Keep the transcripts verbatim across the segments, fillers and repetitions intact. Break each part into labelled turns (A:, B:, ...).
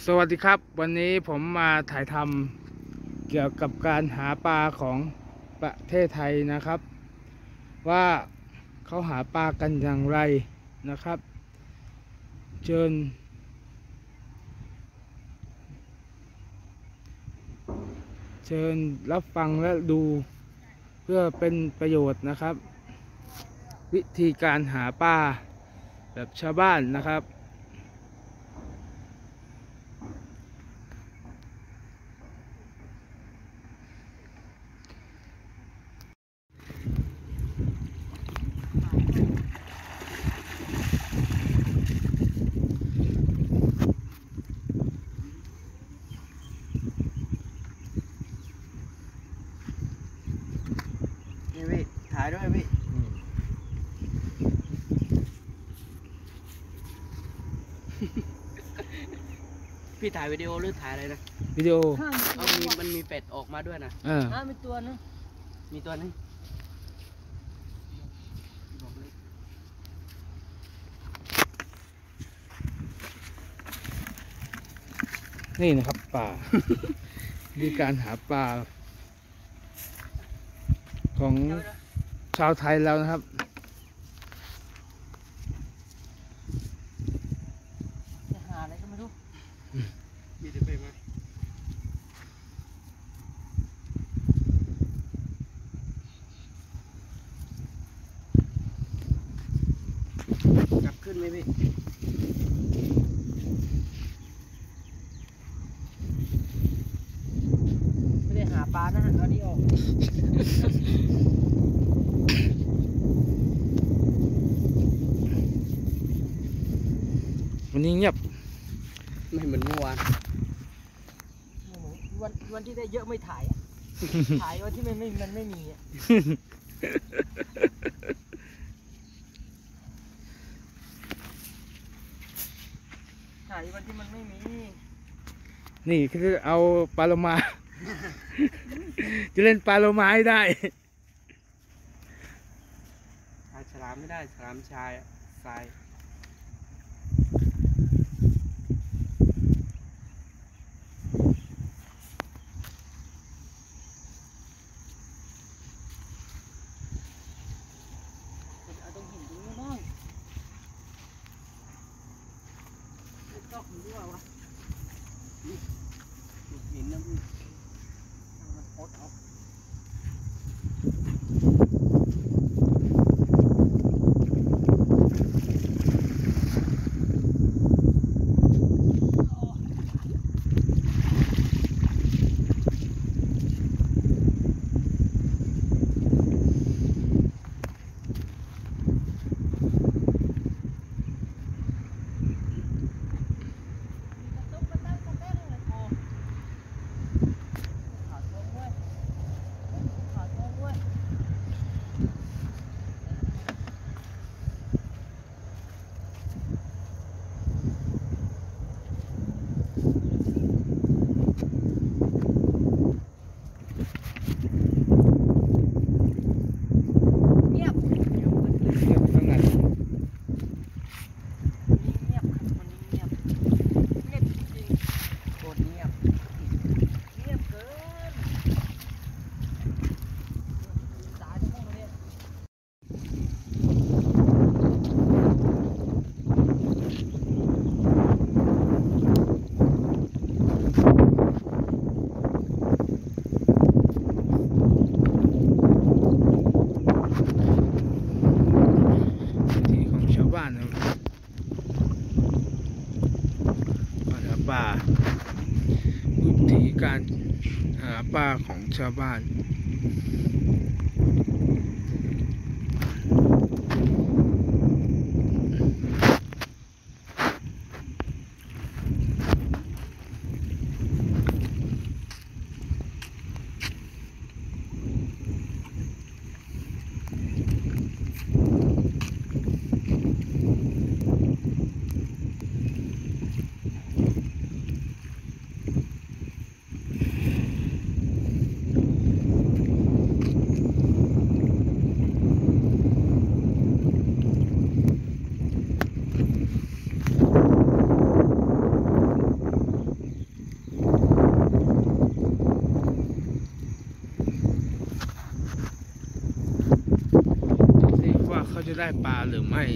A: สวัสดีครับวันนี้ผมมาถ่ายทำเกี่ยวกับการหาปลาของประเทศไทยนะครับว่าเขาหาปลากันอย่างไรนะครับเชิญเชิญรับฟังและดูเพื่อเป็นประโยชน์นะครับวิธีการหาปลาแบบชาวบ้านนะครับ
B: นี่พี่ถ่ายด้วยพี่พี่ถ่ายวิดีโอหรือถ่ายอะไรนะ
A: วิดีโอ
B: เอามีมันมีเป็ดออกมาด้วยนะ
A: เออ
B: มีตัวนึงมีตัวนึง
A: นี่นะครับปลา มีการหาปลาของชาวไทยแล้วนะครับ
B: จะหาอะไรก็ไม่รู้มีแต่เป็ดมาจับขึ้นไหมพี่ไม่ได้หาปลานะเอานี้ออก
A: วันนี้เงียบ
B: ไม่เหมือนเมื่อวานวันวันที่ได้เยอะไม่ถ่าย ถ่ายวันที่มันไม่มันไม่มีอ่ะ ถ่ายวันที่มันไม่มี
A: นี่คือเอาปลาโลมา จะเล่นปลาโลมาให้ได้
B: ถ่ายฉลามไม่ได้ฉลามชายทรายเอาตรงหินตรงนี้บ้างไม่ต้องหินด้วยวะหินนะพี่มันพดเอา
A: ที่ของชาวบ้านนะครับหาปลาวิธีการหาปลาของชาวบ้านรือไม่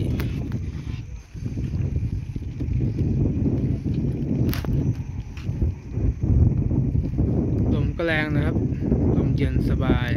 A: ลมก็แรงนะครับลมเย็นสบาย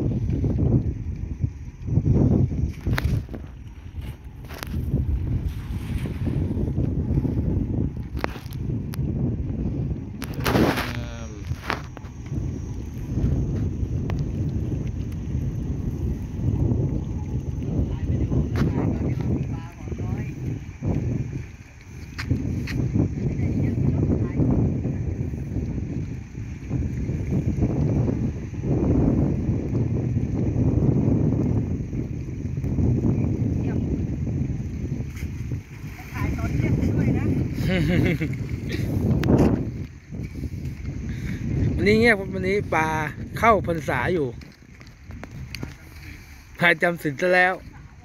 A: วันนี้เงียบวันนี้ปลาเข้าพรรษาอยู่พายจำศีลซะแล้ว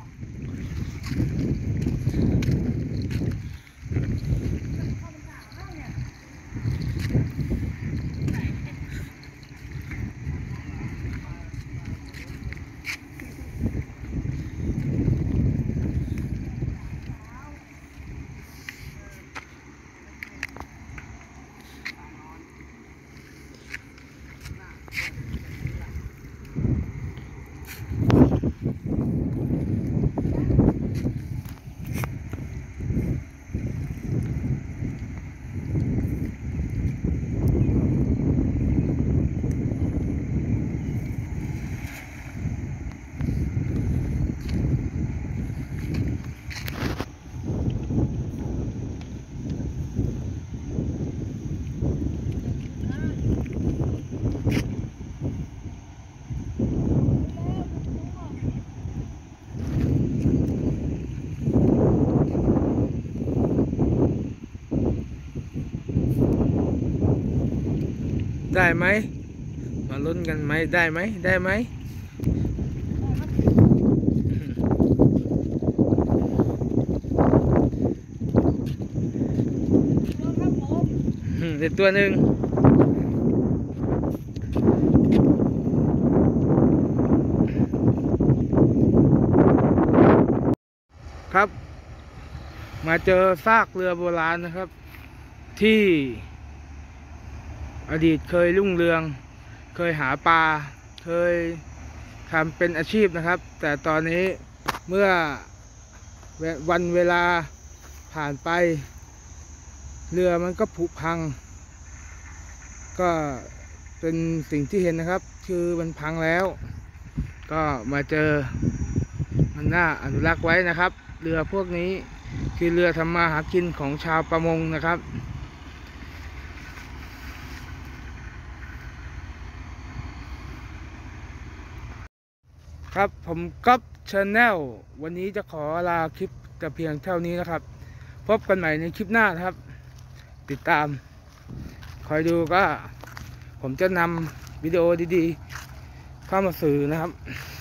A: ได้ไหมมาลุ้นกันไหมได้ไหมได้ไหมเด็ดตัวหนึ่งครับมาเจอซากเรือโบราณนะครับ ที่อดีตเคยรุ่งเรืองเคยหาปลาเคยทำเป็นอาชีพนะครับ แต่ตอนนี้เมื่อวันเวลาผ่านไปเรือมันก็ผุพังก็เป็นสิ่งที่เห็นนะครับคือมันพังแล้วก็มาเจอมันน่าอนุรักษ์ไว้นะครับเรือพวกนี้คือเรือทำมาหากินของชาวประมงนะครับครับผมก๊อฟชาแนลวันนี้จะขอลาคลิปแต่เพียงเท่านี้นะครับพบกันใหม่ในคลิปหน้านะครับติดตามคอยดูก็ผมจะนำวิดีโอดีๆเข้ามาสื่อนะครับ